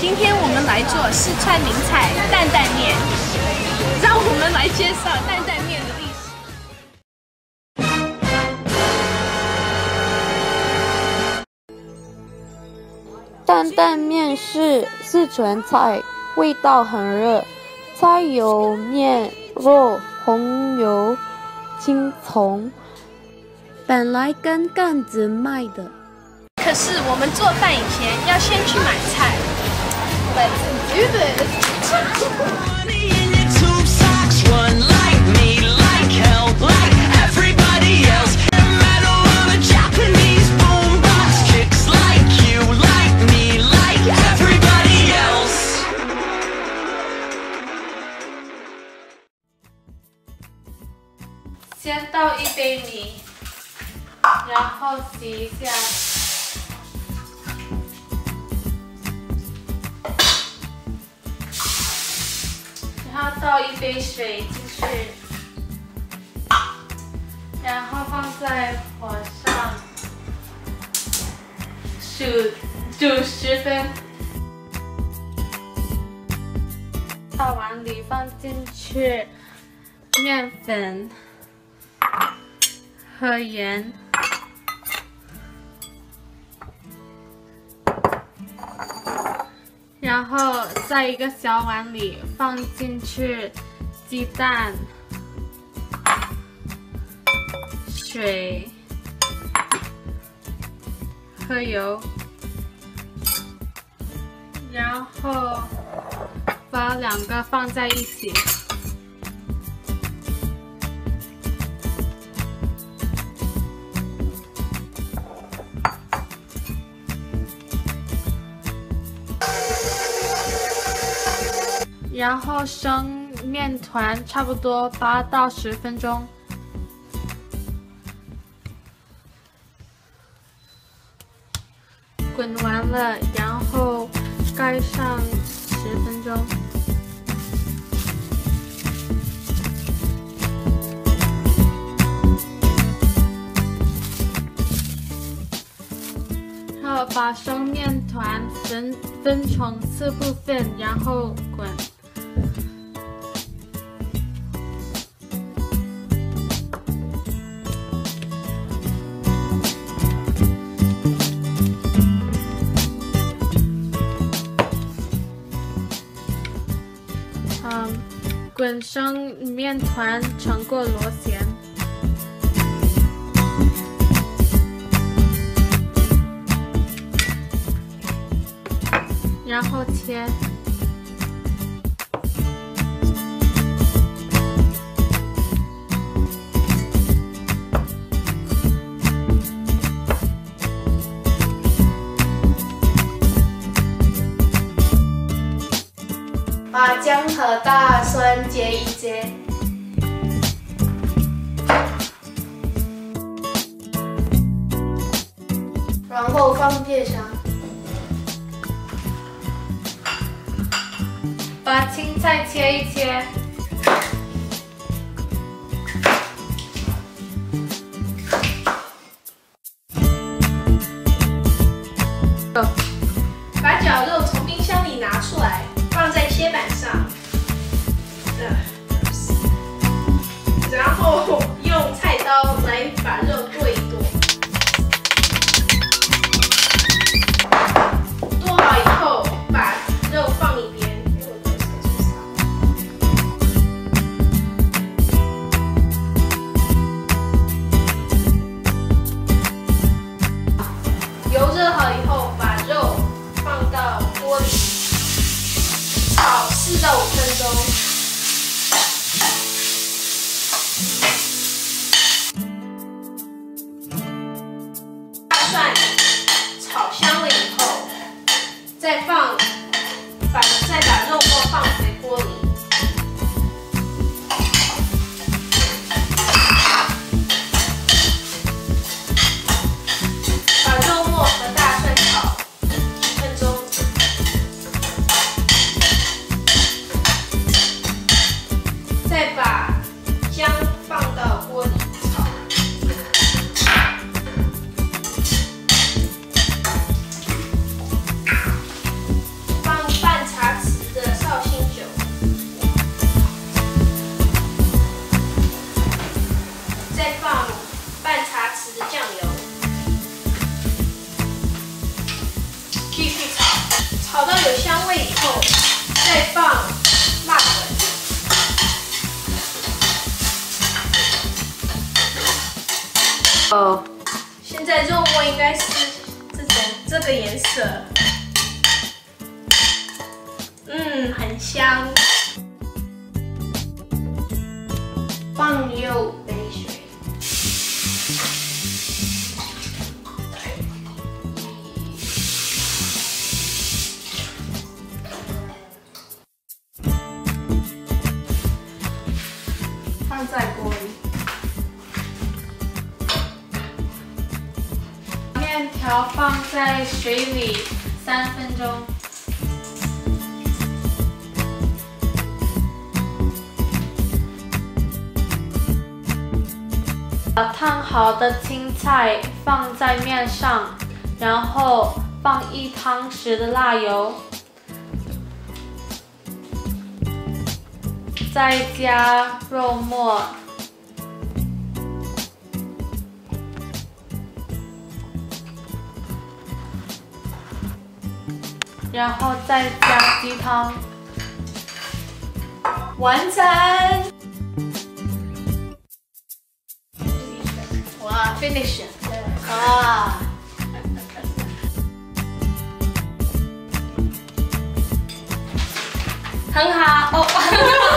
今天我们来做四川名菜担担面，让我们来介绍担担面的历史。 担担面是四川菜，味道很热，菜有面、肉、红油、青葱，本来跟杆子卖的。 可是我们做饭以前要先去买菜。Let's do this. 先倒一杯米，然后洗一下。然后倒一杯水进去，然后放在火上煮10分。到碗里放进去面粉和盐，然后在一个小碗里放进去鸡蛋、水和油，然后把两个放在一起。然后生面团，差不多8到10分钟。滚完了，然后盖上10分钟。然后把生面团分成4部分，然后滚。滚生面团成个螺旋，然后切。 把姜和大蒜煎一煎，然后放片上， 把青菜切一切， 把绞肉从冰箱里拿出来。放在切板上，然后用菜刀来把肉剁一剁。剁好以后，把肉放一边。油热好以后，把肉放到锅里。炒4到5分钟，大蒜炒香了以后，再把肉末放回锅里，把肉末和大蒜炒10分钟。 味以后，再放辣粉。 哦， 现在肉末应该是这个颜色，很香。放6杯水。 放在锅里， 面条放在水里3分钟。把烫好的青菜放在面上，然后放1汤匙的辣油。 再加肉末，然后再加鸡汤，完成！ 哇 ，finish！ 啊， 很好哦。